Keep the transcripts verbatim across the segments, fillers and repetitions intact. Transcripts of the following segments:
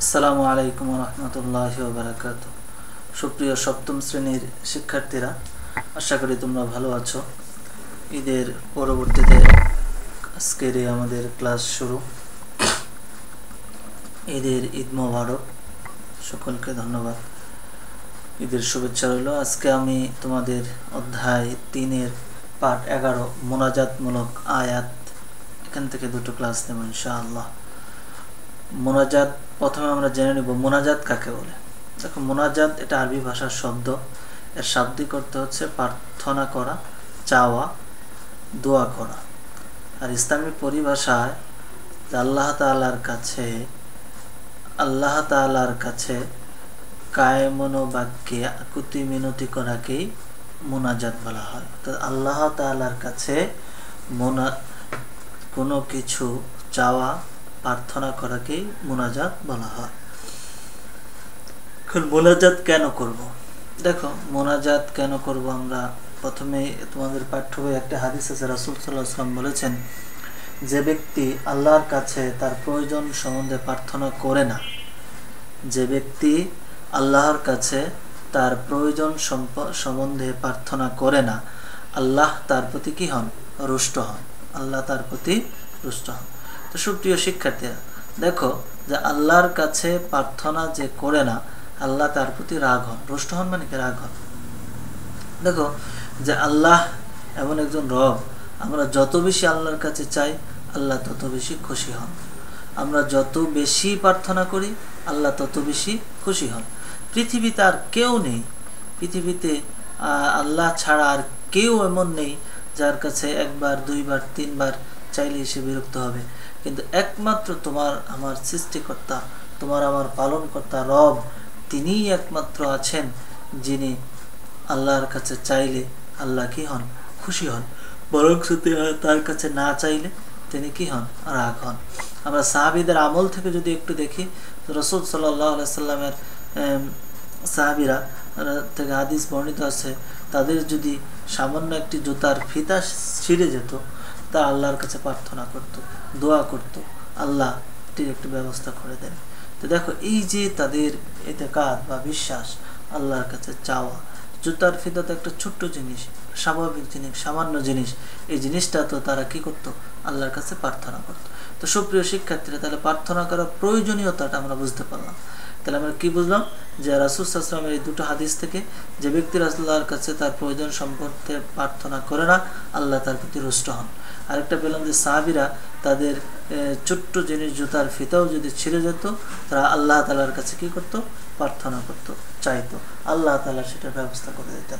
আসসালামু আলাইকুম ওয়া রাহমাতুল্লাহি ওয়া বারাকাতুহু। সুপ্রিয় সপ্তম শ্রেণীর শিক্ষার্থীরা, আশা করি তোমরা ভালো আছো। ঈদের পরবর্তীতে আজকের আমাদের ক্লাস শুরু। ঈদের ঈদ মোবারক, সকলকে ধন্যবাদ, ঈদের শুভেচ্ছা রইল। আজকে আমি তোমাদের অধ্যায় তিনের পাঠ এগারো মোনাজাতমূলক আয়াত, এখান থেকে দুটো ক্লাস নেব ইনশাআল্লাহ। মোনাজাত প্রথমে আমরা জেনে নেব মোনাজাত কাকে বলে। দেখো, মোনাজাত এটা আরবি ভাষার শব্দ। এর শাব্দিক অর্থ হচ্ছে প্রার্থনা করা, চাওয়া, দোয়া করা। আর ইসলামী পরিভাষায় আল্লাহ তাআলার কাছে আল্লাহ তাআলার কাছে কায়মন বাক্যে আকুতি মিনতি করাকেই মোনাজাত বলা হয়। তো আল্লাহ তাআলার কাছে মোনা কোনো কিছু চাওয়া, প্রার্থনা করাকেই মোনাজাত বলা হয়। এখন মোনাজাত কেন করব? দেখো, মোনাজাত কেন করব আমরা প্রথমে তোমাদের পাঠ্য বই একটা হাদিস আছে, রাসূল সাল্লাল্লাহু আলাইহি ওয়াসাল্লাম বলেছেন, যে ব্যক্তি আল্লাহর কাছে তার প্রয়োজন সম্বন্ধে প্রার্থনা করে না যে ব্যক্তি আল্লাহর কাছে তার প্রয়োজন সম্বন্ধে প্রার্থনা করে না আল্লাহ তার প্রতি কি হন? রুষ্ট হন। আল্লাহ তার প্রতি রুষ্ট হন। তো সুপ্রিয় শিক্ষার্থীরা, দেখো যে আল্লাহর কাছে প্রার্থনা যে করে না আল্লাহ তার প্রতি রাগ হন। রুষ্ট হন মানে কি? রাগ হন। দেখো যে আল্লাহ এমন একজন রব, আমরা যত বেশি আল্লাহর কাছে চাই আল্লাহ তত বেশি খুশি হন। আমরা যত বেশি প্রার্থনা করি আল্লাহ তত বেশি খুশি হন। পৃথিবীতে আর কেউ নেই, পৃথিবীতে আল্লাহ ছাড়া আর কেউ এমন নেই যার কাছে একবার, দুইবার, তিনবার চাইলে সে বিরক্ত হবে। কিন্তু একমাত্র তোমার আমার সৃষ্টিকর্তা, তোমার আমার পালনকর্তা রব, তিনিই একমাত্র আছেন যিনি আল্লাহর কাছে চাইলে আল্লাহ কি হন? খুশি হন। বরং তার কাছে না চাইলে তিনি কি হন? রাগ হন। আমরা সাহাবীদের আমল থেকে যদি একটু দেখি, রাসূল সাল্লাল্লাহু আলাইহি সাল্লামের সাহাবীরা থেকে হাদিস বর্ণিত আছে, তাদের যদি সামান্য একটি জুতার ফিতা ছিঁড়ে যেত তা আল্লাহর কাছে প্রার্থনা করত, দোয়া করত, আল্লাহ এটির একটু ব্যবস্থা করে দেন। তো দেখো, এই যে তাদের ইতিকাদ বা বিশ্বাস, আল্লাহর কাছে চাওয়া, জুতার ফিতা তো একটা ছোট্ট জিনিস, স্বাভাবিক জিনিস, সামান্য জিনিস, এই জিনিসটা তো তারা কি করত? আল্লাহর কাছে প্রার্থনা করত। তো সুপ্রিয় শিক্ষার্থীরা, তাহলে প্রার্থনা করার প্রয়োজনীয়তাটা আমরা বুঝতে পারলাম। তাহলে আমরা কি বুঝলাম? যে রাসূল সাল্লাল্লাহু আলাইহি ওয়াসাল্লামের এই দুটো হাদিস থেকে, যে ব্যক্তি আল্লাহর কাছে তার প্রয়োজন সম্পর্কে প্রার্থনা করে না আল্লাহ তার প্রতি রুষ্ট হন। আরেকটা পেলাম যে সাহাবীরা তাদের ছোট্ট জিনিস জুতার ফিতাও যদি ছিঁড়ে যেত তারা আল্লাহ তাআলার কাছে কি করত? প্রার্থনা করত, চাইতো, আল্লাহ তাআলা সেটার ব্যবস্থা করে দিতেন।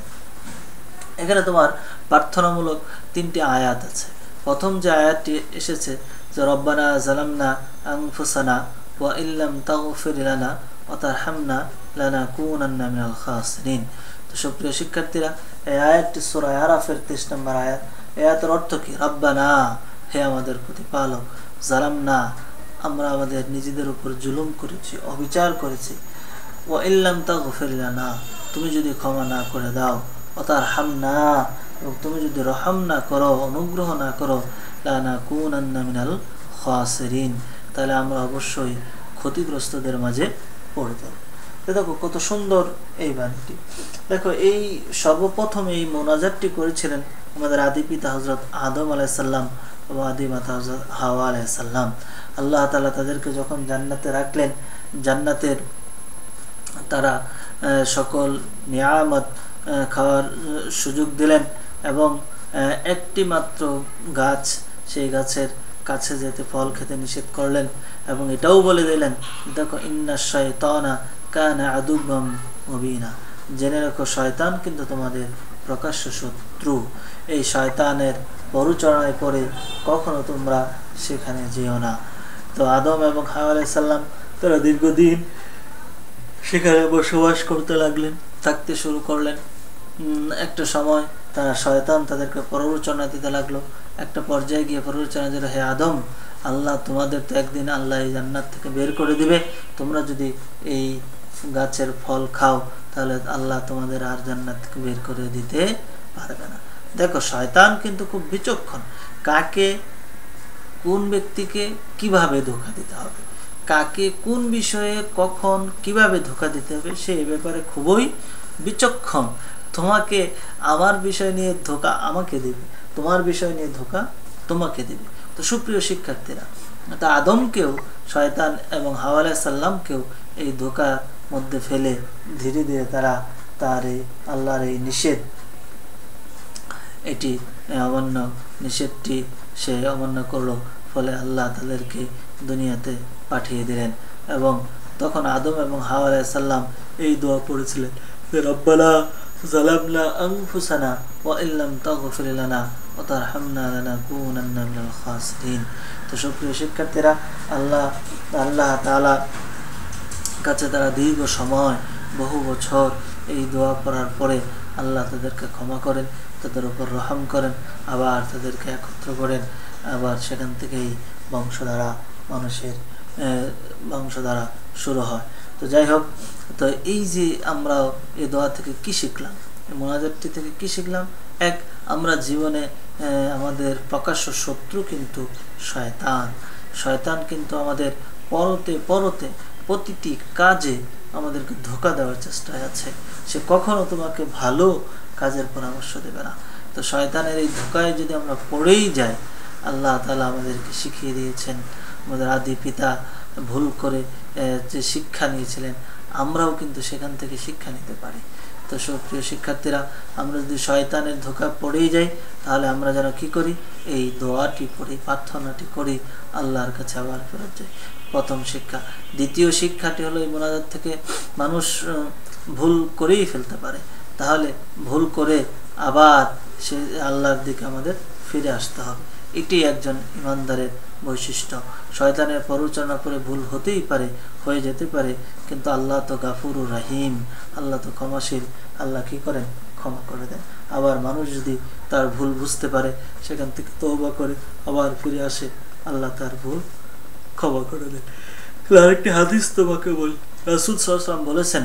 এখানে তোমার প্রার্থনামূলক তিনটি আয়াত আছে। প্রথম যে আয়াতটি এসেছে যে রব্বানা যালামনা আনফুসানা ওয়া ইল্লাম তাগফির লানা ওয়া তারহামনা লানাকুনান্না মিনাল খাসিরিন। তো সুপ্রিয় শিক্ষার্থীরা, এই আয়াতটি সূরা আরাফের তেইশ নম্বর আয়াত। এই আয়াতের অর্থ কি? রব্বানা, হে আমাদের প্রতিপালক, যালামনা, আমরা আমাদের নিজেদের উপর জুলুম করেছি, অবিচার করেছি, ওয়া ইল্লাম তাগফির লানা, তুমি যদি ক্ষমা না করে দাও, ওয়া তারহামনা, এবং তুমি যদি রহম না করো, অনুগ্রহ না করো, লানাকুনান্না মিনাল খাসিরিন, তাহলে আমরা অবশ্যই ক্ষতিগ্রস্তদের মাঝে পড়ে যাব। দেখো কত সুন্দর এই বাণীটি। দেখো, এই সর্বপ্রথম এই মোনাজাতটি করেছিলেন আমাদের আদি পিতা হযরত আদম আলাইহিস সালাম ও আদি মাতা হযরত হাওয়া আলাইহিস সালাম। আল্লাহ তাআলা তাদেরকে যখন জান্নাতে রাখলেন, জান্নাতের তারা সকল নিয়ামত খাওয়ার সুযোগ দিলেন এবং একটি মাত্র গাছ, সেই গাছের কাছে যেতে, ফল খেতে নিষেধ করলেন এবং এটাও বলে দিলেন, দেখো ইন্নাশ শাইতানা কানা আদুব্বাম মুবিনা, জেনে রাখো শয়তান কিন্তু তোমাদের প্রকাশ্য শত্রু। এই শয়তানের পরিচালনায় পড়ে কখনো তোমরা সেখানে যেও না। তো আদম এবং হাওয়া আলাইহিস সালাম তারা দীর্ঘদিন সেখানে বসবাস করতে লাগলেন, থাকতে শুরু করলেন। একটা সময় তারা শয়তান তাদেরকে প্ররোচনা দিতে লাগলো। একটা পর্যায়ে গিয়ে প্ররোচনা দিল, হে আদম, আল্লাহ তোমাদের তো একদিন আল্লাহ এই জান্নাত থেকে বের করে দিবে, তোমরা যদি এই গাছের ফল খাও তাহলে আল্লাহ তোমাদের আর জান্নাত থেকে বের করে দিতে পারবে না। দেখো, শয়তান কিন্তু খুব বিচক্ষণ, কাকে কোন ব্যক্তিকে কিভাবে ধোঁকা দিতে হবে, কাকে কোন বিষয়ে কখন কিভাবে ধোঁকা দিতে হবে সে এ ব্যাপারে খুবই বিচক্ষণ। তোমাকে আমার বিষয় নিয়ে ধোঁকা আমাকে দেবে, তোমার বিষয় নিয়ে ধোঁকা তোমাকে দেবে। তো সুপ্রিয় শিক্ষার্থীরা, তা আদমকেও শয়তান এবং হাওয়া আলাইহিস সালামকেও এই ধোঁকার মধ্যে ফেলে ধীরে ধীরে তারা তার এই আল্লাহর এই নিষেধ এটি অমান্য নিষেধটি সে অমান্য করলো, ফলে আল্লাহ তাদেরকে দুনিয়াতে পাঠিয়ে দিলেন। এবং তখন আদম এবং হাওয়া আলাইহিস সালাম এই দোয়া পড়েছিলেন যে রব্বানা যালামনা আনফুসানা ওয়া ইল্লাম তাগফির লানা ওয়া তারহামনা লানাকুনান্না মিনাল খাসিরিন। তো সুপ্রিয় শিক্ষার্থীরা, আল্লাহ আল্লাহ তাআলা কাছে তারা দীর্ঘ সময় বহু বছর এই দোয়া পড়ার পরে আল্লাহ তাদেরকে ক্ষমা করেন, তাদের উপর রহম করেন, আবার তাদেরকে একত্র করেন, আবার সেখান থেকেই বংশধারা মানুষের বংশধারা শুরু হয়। তো যাই হোক, তো এই যে আমরা এই দোয়া থেকে কি শিখলাম, এই মোনাজাতটি থেকে কি শিখলাম? এক, আমরা জীবনে আমাদের প্রকাশ্য শত্রু কিন্তু শয়তান। শয়তান কিন্তু আমাদের পরতে পরতে প্রতিটি কাজে আমাদেরকে ধোঁকা দেওয়ার চেষ্টায় আছে। সে কখনো তোমাকে ভালো কাজের পরামর্শ দেবে না। তো শয়তানের এই ধোঁকায় যদি আমরা পড়েই যাই, আল্লাহ তাআলা আমাদেরকে শিখিয়ে দিয়েছেন, আমাদের আদি পিতা ভুল করে যে শিক্ষা নিয়েছিলেন, আমরাও কিন্তু সেখান থেকে শিক্ষা নিতে পারি। তো সুপ্রিয় শিক্ষার্থীরা, আমরা যদি শয়তানের ধোঁকা পড়েই যাই, তাহলে আমরা যেন কি করি, এই দোয়াটি পড়ি, প্রার্থনাটি করি, আল্লাহর কাছে আবার ফেরত যাই। প্রথম শিক্ষা। দ্বিতীয় শিক্ষাটি হলো এই মোনাজাত থেকে মানুষ ভুল করেই ফেলতে পারে, তাহলে ভুল করে আবার সে আল্লাহর দিকে আমাদের ফিরে আসতে হবে। এটি একজন ইমানদারের বৈশিষ্ট্য। শয়তানের পরিচালনা করে ভুল হতেই পারে, হয়ে যেতে পারে, কিন্তু আল্লাহ তো গাফুরুর রাহিম, আল্লাহ তো ক্ষমাশীল, আল্লাহ কি করেন, ক্ষমা করে দেন। আবার মানুষ যদি তার ভুল বুঝতে পারে, সেখান থেকে তওবা করে আবার ফিরে আসে, আল্লাহ তার ভুল ক্ষমা করে দেন। আরেকটি হাদিস তোমাকে বলি, রাসূল সাল্লাল্লাহু আলাইহি ওয়াসাল্লাম বলেছেন,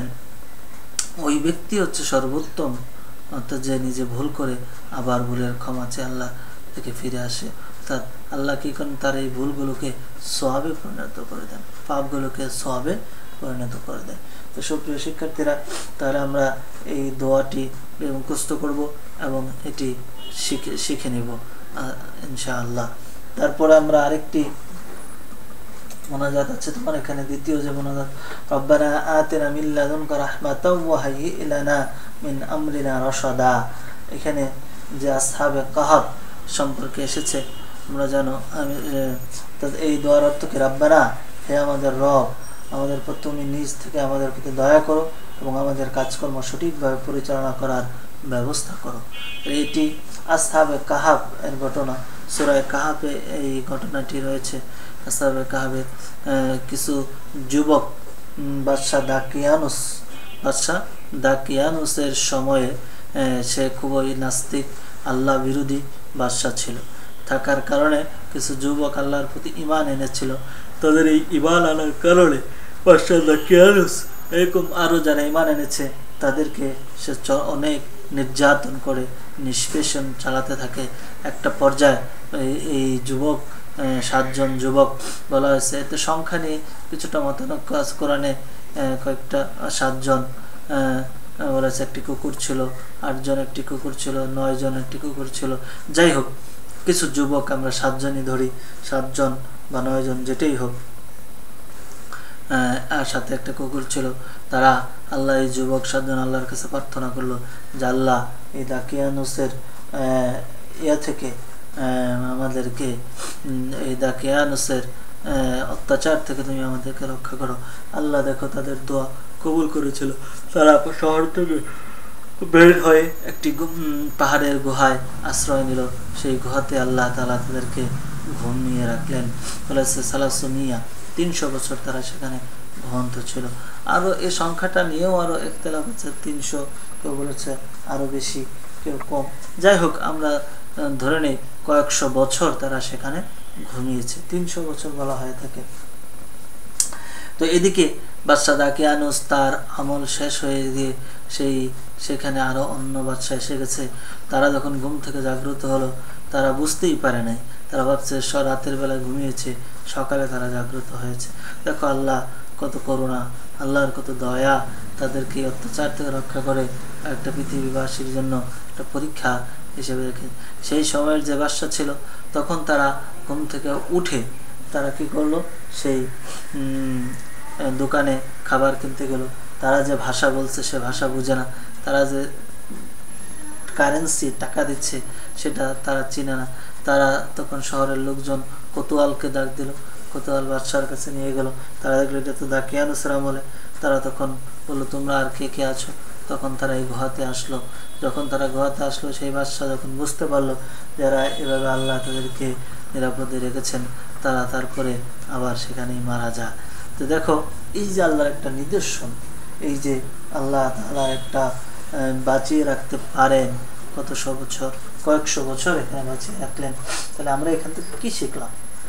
ওই ব্যক্তি হচ্ছে সর্বোত্তম, অর্থাৎ যে নিজে ভুল করে আবার ভুলের ক্ষমা চেয়ে আল্লাহ থেকে ফিরে আসে। অর্থাৎ আল্লাহ কি করেন, তার এই ভুলগুলোকে সওয়াবে পরিণত করে দেন, পাপগুলোকে সওয়াবে পরিণত করে দেন। তো সুপ্রিয় শিক্ষার্থীরা, তাহলে আমরা এই দোয়াটি মুখস্থ করব এবং এটি শিখে শিখে নেব ইনশাআল্লাহ। তারপরে আমরা আরেকটি মোনাজাত আছে তোমার এখানে, দ্বিতীয় যে মোনাজাত, রব্বানা আতিনা মিন লাদুনকা রাহমাতাও ওয়া হাইয়্যি লানা মিন আমরিনা রাশাদা। এখানে যে আসহাবে কাহাফ সম্পর্কে এসেছে আমরা জানো, আমি এই দোয়ার অর্থ কি, রব্বানা, হে আমাদের রব, আমাদের প্রতি তুমি নিজ থেকে আমাদের প্রতি দয়া করো এবং আমাদের কাজকর্ম সঠিকভাবে পরিচালনা করার ব্যবস্থা করো। এটি আসহাবে কাহাফ এর ঘটনা, সূরা কাহাফে এই ঘটনাটি রয়েছে। আসহাবে কাহাফে কিছু যুবক বাদশাহ দাকিয়ানুস বাদশাহ দাকিয়ানুসের সময়ে সে খুবই নাস্তিক, আল্লাহ বিরোধী বাদশাহ ছিল। থাকার কারণে কিছু যুবক আল্লাহর প্রতি ঈমান এনেছিল। তাদের এই ঈমান আনার কারণে বাদশাহ দাকিয়ানুস এরকম আরও যারা ঈমান এনেছে তাদেরকে সে অনেক নির্যাতন করে, নিষ্পেষণ চালাতে থাকে। একটা পর্যায়ে এই যুবক সাতজন যুবক বলা হয়েছে, এতে সংখ্যা নিয়ে কিছুটা মতানৈক্য আছে কোরআনে, কয়েকটা সাতজন বলেছে, একটি কুকুর ছিল, আটজন একটি কুকুর ছিল, নয় জন একটি কুকুর ছিল। যাই হোক, কিছু যুবক আমরা সাতজনই ধরি, সাতজন বা নয় জন যেটাই হোক, আর সাথে একটা কুকুর ছিল। তারা আল্লাহ এই যুবক সাতজন আল্লাহর কাছে প্রার্থনা করলো যে আল্লাহ এই দাকিয়ানুসের ইয়া থেকে আমাদেরকে, এই দাকিয়ানুসের অত্যাচার থেকে তুমি আমাদেরকে রক্ষা করো। আল্লাহ দেখো তাদের দোয়া কবুল করেছিল। তারা শহর থেকে বের হয়ে একটি পাহাড়ের গুহায় আশ্রয় নিল। সেই গুহাতে আল্লাহ তাআলা তাদেরকে ঘুমিয়ে রাখলেন। বলেছে সালাসুমিয়া, তিনশো বছর তারা সেখানে ঘুমন্ত ছিল। আরও এই সংখ্যাটা নিয়েও আরও ইখতিলাফ আছে, তিনশো, কেউ বলেছে আরও বেশি, কেউ কম। যাই হোক, আমরা ধরে নেই কয়েকশো বছর তারা সেখানে ঘুমিয়েছে, তিনশো বছর বলা হয়ে থাকে। তো এদিকে বাদশাহ দাকিয়ানুস তার আমল শেষ হয়ে গিয়ে সেই সেখানে আরো অন্য বাদশা এসে গেছে। তারা যখন ঘুম থেকে জাগ্রত হলো, তারা বুঝতেই পারে নাই তারা ভাবছে রাতের বেলা ঘুমিয়েছে, সকালে তারা জাগ্রত হয়েছে। দেখো আল্লাহ কত করুণা, আল্লাহর কত দয়া, তাদেরকে অত্যাচার থেকে রক্ষা করে একটা পৃথিবীবাসীর জন্য একটা পরীক্ষা হিসেবে রেখে। সেই সময়ের যে বাদশা ছিল, তখন তারা ঘুম থেকে উঠে তারা কি করলো, সেই দোকানে খাবার কিনতে গেল। তারা যে ভাষা বলছে সে ভাষা বুঝে না, তারা যে কারেন্সি টাকা দিচ্ছে সেটা তারা চিনে না। তারা তখন শহরের লোকজন কোতোয়ালকে ডাক দিল, কোতোয়াল বাদশার কাছে নিয়ে গেল। তারা দেখলো এটা তো দাকিয়ানুসরা বলে। তারা তখন বললো তোমরা আর কে কে আছো? তখন তারা এই গুহাতে আসলো। যখন তারা গুহাতে আসলো, সেই বাদশা যখন বুঝতে পারলো যারা এভাবে আল্লাহ তাদেরকে নিরাপদে রেখেছেন, তারা তারপরে আবার সেখানেই মারা যায়। তো দেখো এই যে আল্লাহর একটা নিদর্শন, এই যে আল্লাহ তাআলা একটা বাঁচিয়ে রাখতে পারেন কতশো বছর, কয়েকশো বছর এখানে বাঁচিয়ে রাখলেন। তাহলে আমরা এখান থেকে কি শিখলাম?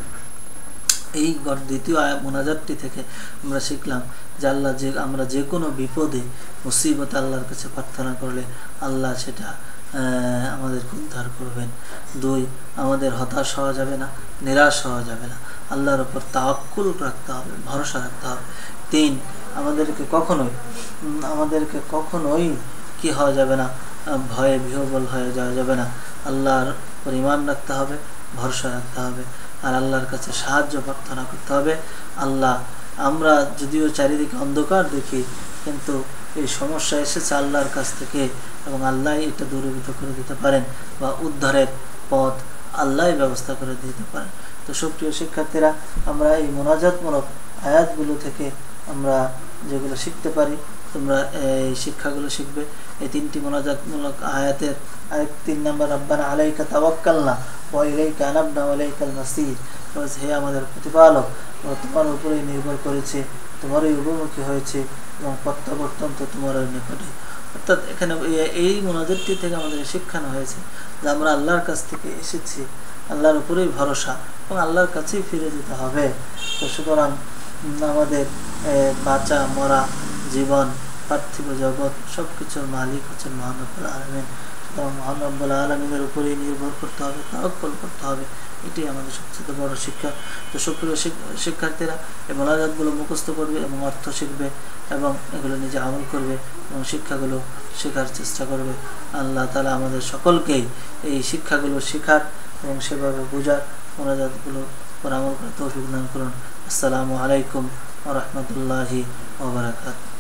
এই দ্বিতীয় মোনাজাতটি থেকে আমরা শিখলাম যে আল্লাহ যে আমরা যে কোনো বিপদে মুসিবতে আল্লাহর কাছে প্রার্থনা করলে আল্লাহ সেটা আমাদেরকে উদ্ধার করবেন। দুই, আমাদের হতাশ হওয়া যাবে না, নিরাশ হওয়া যাবে না, আল্লাহর উপর তাওয়াক্কুল রাখতে হবে, ভরসা রাখতে হবে। তিন, আমাদেরকে কখনোই আমাদেরকে কখনোই কি হওয়া যাবে না, ভয়ে বিহ্বল হয়ে যাওয়া যাবে না। আল্লাহর উপর ঈমান রাখতে হবে, ভরসা রাখতে হবে, আর আল্লাহর কাছে সাহায্য প্রার্থনা করতে হবে। আল্লাহ, আমরা যদিও চারিদিকে অন্ধকার দেখি, কিন্তু এই সমস্যা এসেছে আল্লাহর কাছ থেকে, এবং আল্লাহ এটা দূরীভূত করে দিতে পারেন, বা উদ্ধারের পথ আল্লাহ ব্যবস্থা করে দিতে পারেন। তো সুপ্রিয় শিক্ষার্থীরা, আমরা এই মোনাজাতমূলক আয়াতগুলো থেকে আমরা যেগুলো শিখতে পারি, তোমরা এই শিক্ষাগুলো শিখবে। এই তিনটি মোনাজাতমূলক আয়াতের আরেক তিন নম্বর, রব্বানা আলাইকা তাওয়াক্কালনা ওয়া ইলাইকা আনাবনা ওয়া ইলাইকাল মাসির। হে আমাদের প্রতিপালক, তোমার উপরেই নির্ভর করেছে, তোমারই উপমুখী হয়েছে, এবং প্রত্যাবর্তন তো তোমার নিকটে। অর্থাৎ এখানে এই মোনাজাতটি থেকে আমাদের শিক্ষানো হয়েছে যে আমরা আল্লাহর কাছ থেকে এসেছি, আল্লাহর উপরেই ভরসা, এবং আল্লাহর কাছেই ফিরে যেতে হবে। তো সুতরাং আমাদের বাঁচা মরা জীবন, পার্থিব জগৎ সব কিছুর মালিক হচ্ছেন মহান রব্বুল আলামিন। সুতরাং মহান রব্বুল আলামিনের উপরেই নির্ভর করতে হবে, তাওয়াক্কুল করতে হবে। এটাই আমাদের সবচেয়ে বড় শিক্ষা। তো সুপ্রিয় শিক্ষার্থীরা, এই মোনাজাতগুলো মুখস্থ করবে এবং অর্থ শিখবে, এবং এগুলো নিজে আমল করবে, এবং শিক্ষাগুলো শেখার চেষ্টা করবে। আল্লাহ তাআলা আমাদের সকলকেই এই শিক্ষাগুলো শেখার এবং সেভাবে বোঝার, মোনাজাতগুলো উপর আমল করে তৌফিক দান করুন। আসসালামু আলাইকুম ওয়া রাহমাতুল্লাহি ওয়া বারাকাতুহু।